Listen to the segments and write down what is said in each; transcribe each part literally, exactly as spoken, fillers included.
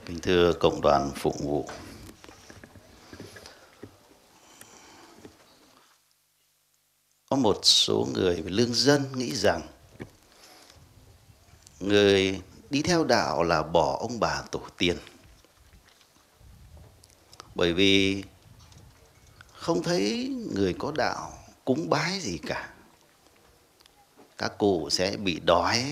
Kính thưa cộng đoàn phụng vụ, có một số người lương dân nghĩ rằng người đi theo đạo là bỏ ông bà tổ tiên, bởi vì không thấy người có đạo cúng bái gì cả. Các cụ sẽ bị đói,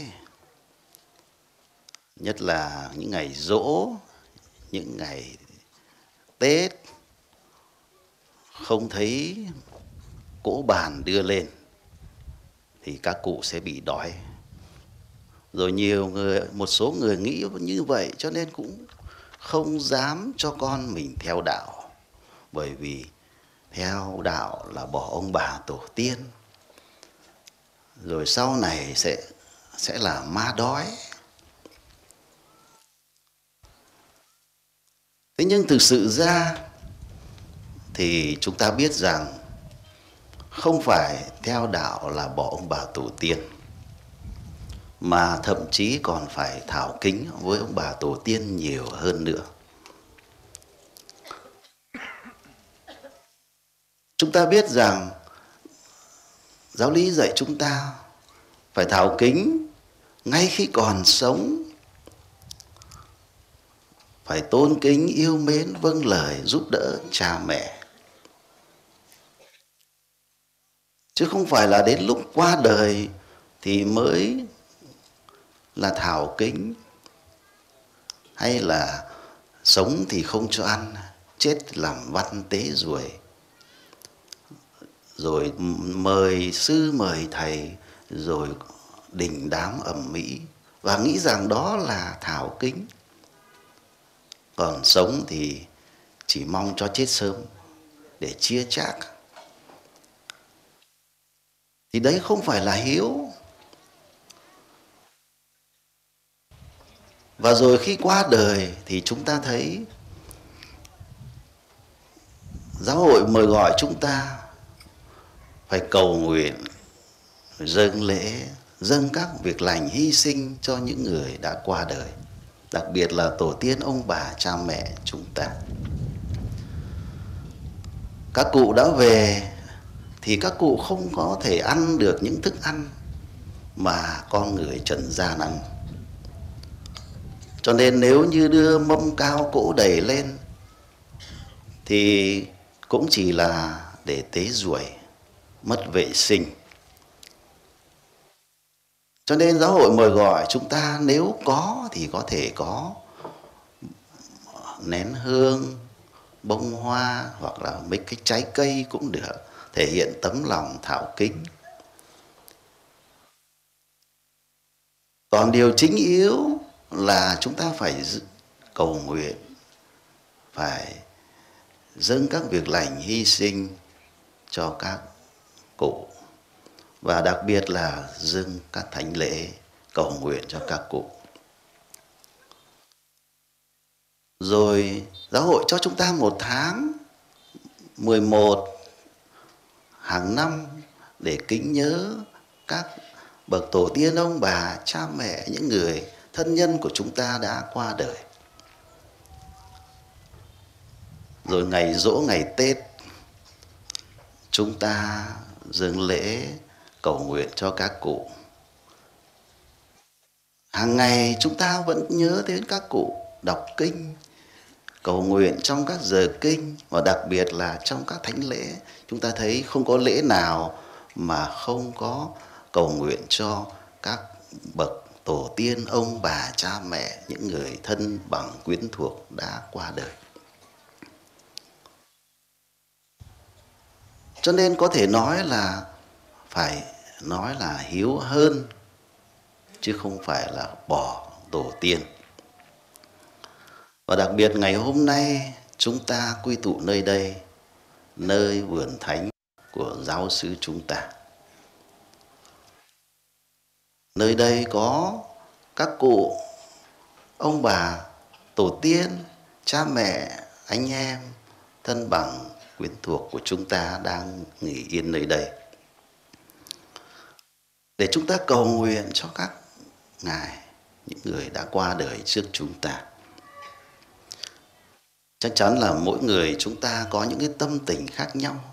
nhất là những ngày giỗ, những ngày Tết, không thấy cỗ bàn đưa lên thì các cụ sẽ bị đói. Rồi nhiều người, một số người nghĩ như vậy cho nên cũng không dám cho con mình theo đạo, bởi vì theo đạo là bỏ ông bà tổ tiên, rồi sau này sẽ sẽ là ma đói. Thế nhưng thực sự ra thì chúng ta biết rằng không phải theo đạo là bỏ ông bà tổ tiên, mà thậm chí còn phải thảo kính với ông bà tổ tiên nhiều hơn nữa. Chúng ta biết rằng giáo lý dạy chúng ta phải thảo kính ngay khi còn sống, phải tôn kính, yêu mến, vâng lời, giúp đỡ cha mẹ. Chứ không phải là đến lúc qua đời thì mới là thảo kính, hay là sống thì không cho ăn, chết làm văn tế ruồi, rồi mời sư mời thầy, rồi đình đám ầm ĩ và nghĩ rằng đó là thảo kính. Còn sống thì chỉ mong cho chết sớm để chia chác, thì đấy không phải là hiếu. Và rồi khi qua đời thì chúng ta thấy giáo hội mời gọi chúng ta phải cầu nguyện, dâng lễ, dâng các việc lành, hy sinh cho những người đã qua đời, đặc biệt là tổ tiên ông bà cha mẹ chúng ta. Các cụ đã về thì các cụ không có thể ăn được những thức ăn mà con người trần gian ăn. Cho nên nếu như đưa mâm cao cỗ đầy lên thì cũng chỉ là để tế ruồi, mất vệ sinh. Cho nên giáo hội mời gọi chúng ta nếu có thì có thể có nén hương, bông hoa hoặc là mấy cái trái cây cũng được, thể hiện tấm lòng thảo kính. Còn điều chính yếu là chúng ta phải cầu nguyện, phải dâng các việc lành, hy sinh cho các cụ, và đặc biệt là dâng các thánh lễ, cầu nguyện cho các cụ. Rồi giáo hội cho chúng ta một tháng mười một hàng năm để kính nhớ các bậc tổ tiên ông bà, cha mẹ, những người thân nhân của chúng ta đã qua đời. Rồi ngày giỗ, ngày Tết, chúng ta dâng lễ cầu nguyện cho các cụ. Hàng ngày chúng ta vẫn nhớ đến các cụ, đọc kinh, cầu nguyện trong các giờ kinh, và đặc biệt là trong các thánh lễ. Chúng ta thấy không có lễ nào mà không có cầu nguyện cho các bậc tổ tiên ông bà cha mẹ, những người thân bằng quyến thuộc đã qua đời. Cho nên có thể nói là phải nói là hiếu hơn, chứ không phải là bỏ tổ tiên. Và đặc biệt ngày hôm nay chúng ta quy tụ nơi đây, nơi vườn thánh của giáo xứ chúng ta. Nơi đây có các cụ, ông bà, tổ tiên, cha mẹ, anh em, thân bằng, quyến thuộc của chúng ta đang nghỉ yên nơi đây, để chúng ta cầu nguyện cho các ngài, những người đã qua đời trước chúng ta. Chắc chắn là mỗi người chúng ta có những cái tâm tình khác nhau.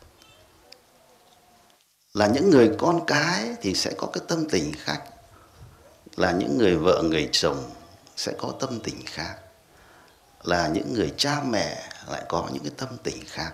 Là những người con cái thì sẽ có cái tâm tình khác, là những người vợ người chồng sẽ có tâm tình khác, là những người cha mẹ lại có những cái tâm tình khác.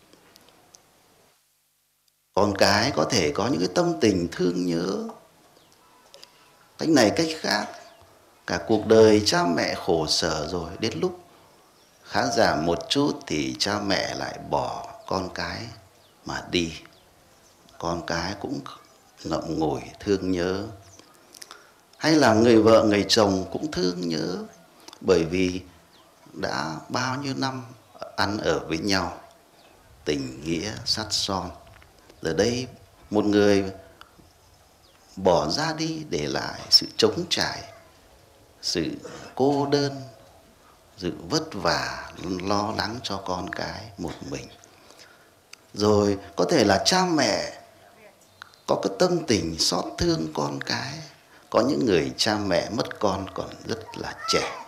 Con cái có thể có những cái tâm tình thương nhớ cách này cách khác. Cả cuộc đời cha mẹ khổ sở rồi, đến lúc khá giả một chút thì cha mẹ lại bỏ con cái mà đi. Con cái cũng ngậm ngùi thương nhớ. Hay là người vợ người chồng cũng thương nhớ, bởi vì đã bao nhiêu năm ăn ở với nhau, tình nghĩa sắt son. Giờ đây một người bỏ ra đi để lại sự trống trải, sự cô đơn, sự vất vả, lo lắng cho con cái một mình. Rồi có thể là cha mẹ có cái tâm tình xót thương con cái. Có những người cha mẹ mất con còn rất là trẻ.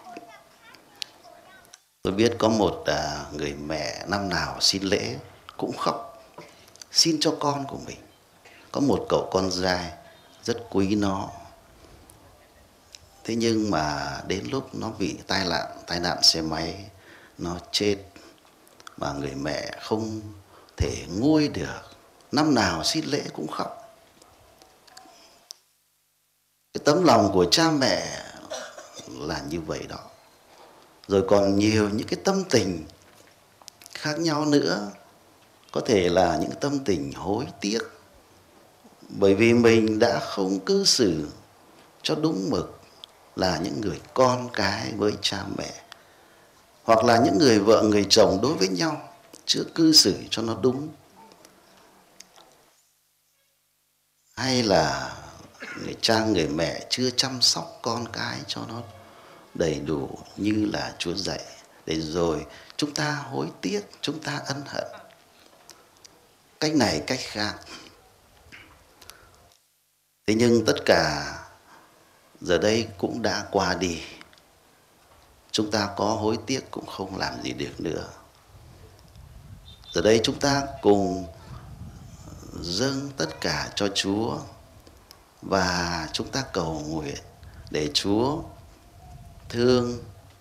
Tôi biết có một à, người mẹ năm nào xin lễ cũng khóc, xin cho con của mình. Có một cậu con trai rất quý nó. Thế nhưng mà đến lúc nó bị tai nạn, tai nạn xe máy, nó chết. Mà người mẹ không thể nguôi được. Năm nào xin lễ cũng khóc. Cái tấm lòng của cha mẹ là như vậy đó. Rồi còn nhiều những cái tâm tình khác nhau nữa. Có thể là những tâm tình hối tiếc, bởi vì mình đã không cư xử cho đúng mực, là những người con cái với cha mẹ. Hoặc là những người vợ người chồng đối với nhau chưa cư xử cho nó đúng. Hay là người cha người mẹ chưa chăm sóc con cái cho nó đầy đủ như là Chúa dạy. Để rồi chúng ta hối tiếc, chúng ta ân hận cách này cách khác. Thế nhưng tất cả giờ đây cũng đã qua đi. Chúng ta có hối tiếc cũng không làm gì được nữa. Giờ đây chúng ta cùng dâng tất cả cho Chúa. Và chúng ta cầu nguyện để Chúa thương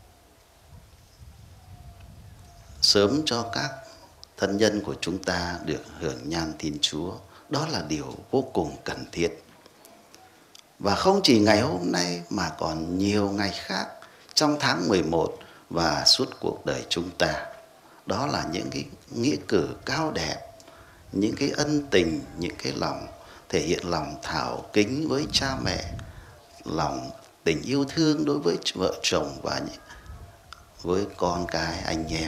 sớm cho các thân nhân của chúng ta được hưởng nhan Thiên Chúa. Đó là điều vô cùng cần thiết. Và không chỉ ngày hôm nay mà còn nhiều ngày khác trong tháng mười một và suốt cuộc đời chúng ta. Đó là những cái nghĩa cử cao đẹp, những cái ân tình, những cái lòng thể hiện lòng thảo kính với cha mẹ, lòng tình yêu thương đối với vợ chồng và với con cái anh em.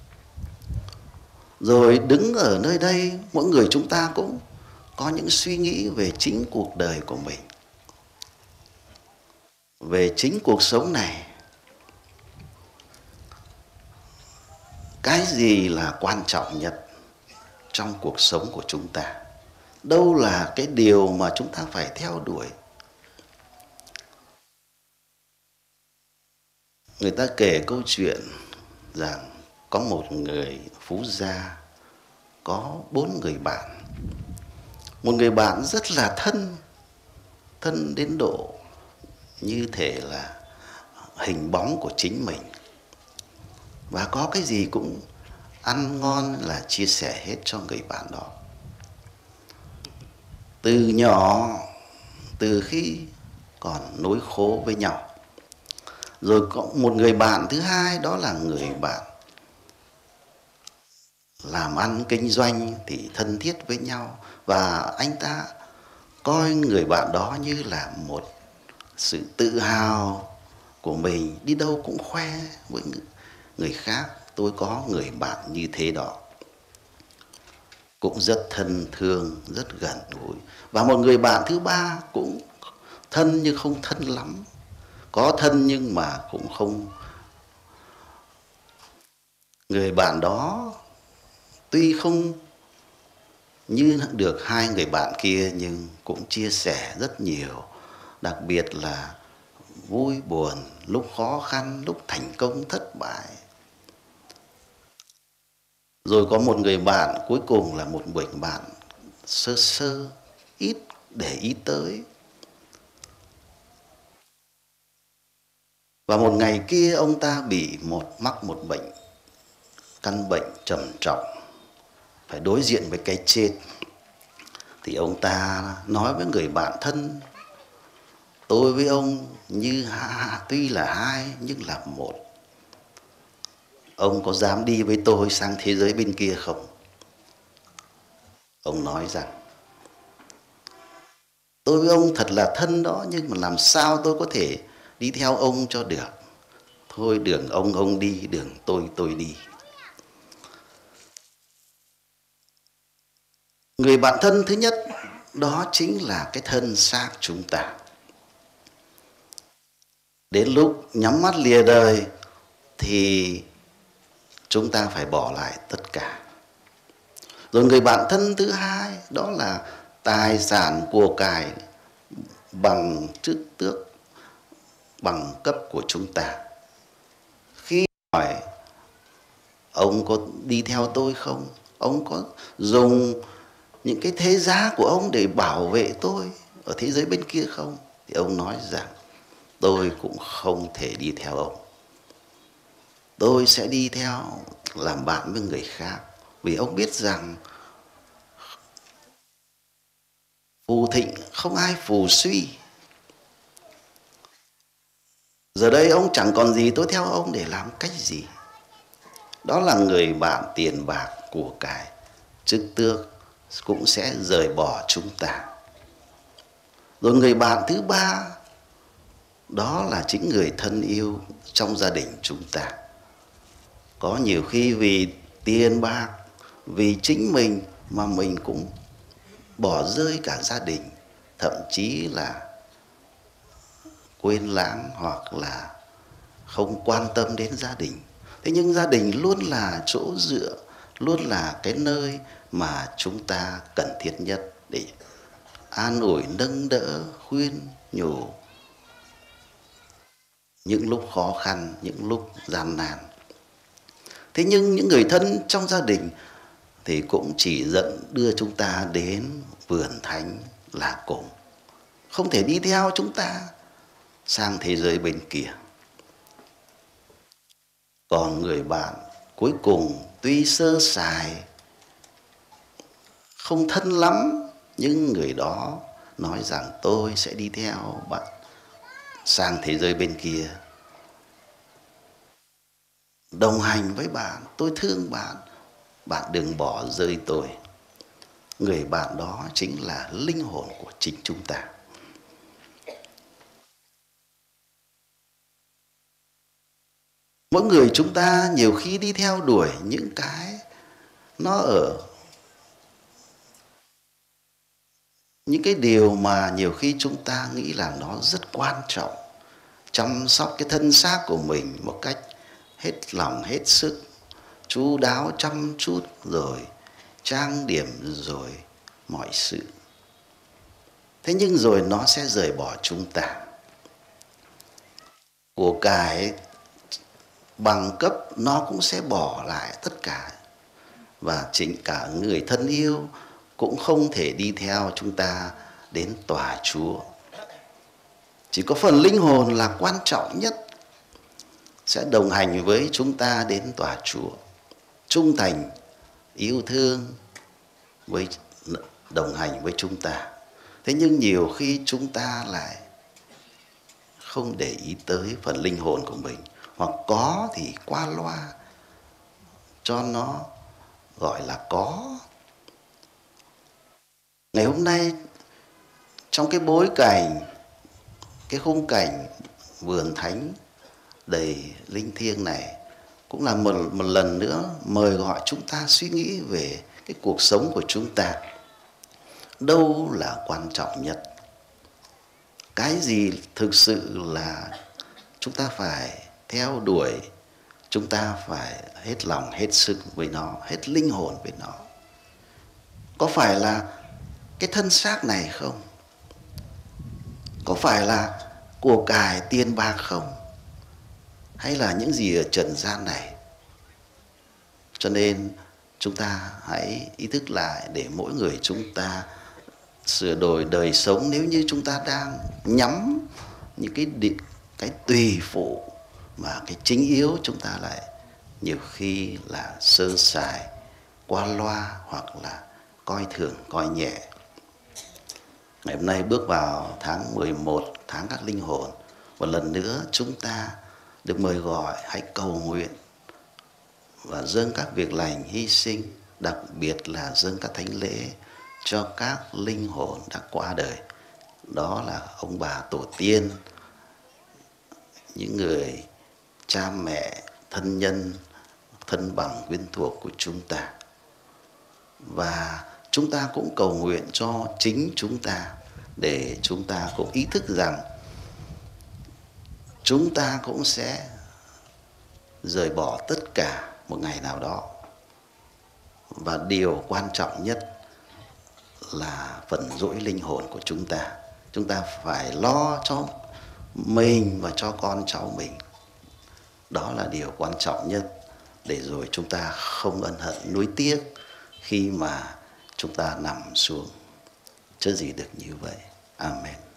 Rồi đứng ở nơi đây, mỗi người chúng ta cũng có những suy nghĩ về chính cuộc đời của mình, về chính cuộc sống này. Cái gì là quan trọng nhất trong cuộc sống của chúng ta? Đâu là cái điều mà chúng ta phải theo đuổi? Người ta kể câu chuyện rằng có một người phú gia có bốn người bạn. Một người bạn rất là thân, thân đến độ như thể là hình bóng của chính mình. Và có cái gì cũng ăn ngon là chia sẻ hết cho người bạn đó. Từ nhỏ, từ khi còn nối khố với nhau. Rồi có một người bạn thứ hai, đó là người bạn làm ăn kinh doanh thì thân thiết với nhau. Và anh ta coi người bạn đó như là một sự tự hào của mình. Đi đâu cũng khoe với người khác, tôi có người bạn như thế đó. Cũng rất thân thương, rất gần gũi. Và một người bạn thứ ba cũng thân nhưng không thân lắm. Có thân nhưng mà cũng không. Người bạn đó tuy không như được hai người bạn kia nhưng cũng chia sẻ rất nhiều. Đặc biệt là vui buồn, lúc khó khăn, lúc thành công thất bại. Rồi có một người bạn, cuối cùng là một người bạn sơ sơ, ít để ý tới. Và một ngày kia ông ta bị một mắc một bệnh, căn bệnh trầm trọng, phải đối diện với cái chết. Thì ông ta nói với người bạn thân: tôi với ông như tuy là hai nhưng là một. Ông có dám đi với tôi sang thế giới bên kia không? Ông nói rằng: tôi với ông thật là thân đó, nhưng mà làm sao tôi có thể đi theo ông cho được. Thôi đường ông ông đi, đường tôi tôi đi. Người bạn thân thứ nhất đó chính là cái thân xác chúng ta. Đến lúc nhắm mắt lìa đời thì chúng ta phải bỏ lại tất cả. Rồi người bạn thân thứ hai đó là tài sản của cải, bằng chức tước, bằng cấp của chúng ta. Khi hỏi ông có đi theo tôi không, ông có dùng những cái thế giá của ông để bảo vệ tôi ở thế giới bên kia không, thì ông nói rằng: tôi cũng không thể đi theo ông. Tôi sẽ đi theo làm bạn với người khác. Vì ông biết rằng phù thịnh không ai phù suy. Giờ đây ông chẳng còn gì, tôi theo ông để làm cách gì? Đó là người bạn tiền bạc, của cải, chức tước cũng sẽ rời bỏ chúng ta. Rồi người bạn thứ ba đó là chính người thân yêu trong gia đình chúng ta. Có nhiều khi vì tiền bạc, vì chính mình mà mình cũng bỏ rơi cả gia đình, thậm chí là quên lãng hoặc là không quan tâm đến gia đình. Thế nhưng gia đình luôn là chỗ dựa, luôn là cái nơi mà chúng ta cần thiết nhất để an ủi, nâng đỡ, khuyên nhủ những lúc khó khăn, những lúc gian nan. Thế nhưng những người thân trong gia đình thì cũng chỉ dẫn đưa chúng ta đến vườn thánh là cùng, không thể đi theo chúng ta sang thế giới bên kia. Còn người bạn cuối cùng tuy sơ sài, không thân lắm, nhưng người đó nói rằng: tôi sẽ đi theo bạn sang thế giới bên kia, đồng hành với bạn, tôi thương bạn, bạn đừng bỏ rơi tôi. Người bạn đó chính là linh hồn của chính chúng ta. Mỗi người chúng ta nhiều khi đi theo đuổi những cái nó ở những cái điều mà nhiều khi chúng ta nghĩ là nó rất quan trọng. Chăm sóc cái thân xác của mình một cách hết lòng hết sức, chu đáo chăm chút, rồi trang điểm, rồi mọi sự. Thế nhưng rồi nó sẽ rời bỏ chúng ta. Của cải, bằng cấp nó cũng sẽ bỏ lại tất cả. Và chính cả người thân yêu cũng không thể đi theo chúng ta đến tòa Chúa. Chỉ có phần linh hồn là quan trọng nhất, sẽ đồng hành với chúng ta đến tòa Chúa, trung thành, yêu thương, với đồng hành với chúng ta. Thế nhưng nhiều khi chúng ta lại không để ý tới phần linh hồn của mình, hoặc có thì qua loa cho nó gọi là có. Ngày hôm nay trong cái bối cảnh, cái khung cảnh vườn thánh đầy linh thiêng này, cũng là một, một lần nữa mời gọi chúng ta suy nghĩ về cái cuộc sống của chúng ta. Đâu là quan trọng nhất? Cái gì thực sự là chúng ta phải theo đuổi, chúng ta phải hết lòng hết sức với nó, hết linh hồn với nó? Có phải là cái thân xác này không? Có phải là của cải tiền bạc không? Hay là những gì ở trần gian này? Cho nên chúng ta hãy ý thức lại để mỗi người chúng ta sửa đổi đời sống. Nếu như chúng ta đang nhắm những cái định, cái tùy phụ, mà cái chính yếu chúng ta lại nhiều khi là sơ sài, qua loa, hoặc là coi thường, coi nhẹ. Ngày hôm nay bước vào tháng mười một, tháng các linh hồn, một lần nữa chúng ta được mời gọi hãy cầu nguyện và dâng các việc lành hy sinh, đặc biệt là dâng các thánh lễ cho các linh hồn đã qua đời. Đó là ông bà tổ tiên, những người cha mẹ, thân nhân, thân bằng quyến thuộc của chúng ta. Và chúng ta cũng cầu nguyện cho chính chúng ta, để chúng ta cũng ý thức rằng chúng ta cũng sẽ rời bỏ tất cả một ngày nào đó. Và điều quan trọng nhất là phần dỗi linh hồn của chúng ta. Chúng ta phải lo cho mình và cho con cháu mình. Đó là điều quan trọng nhất, để rồi chúng ta không ân hận nuối tiếc khi mà chúng ta nằm xuống. Chớ gì được như vậy. Amen.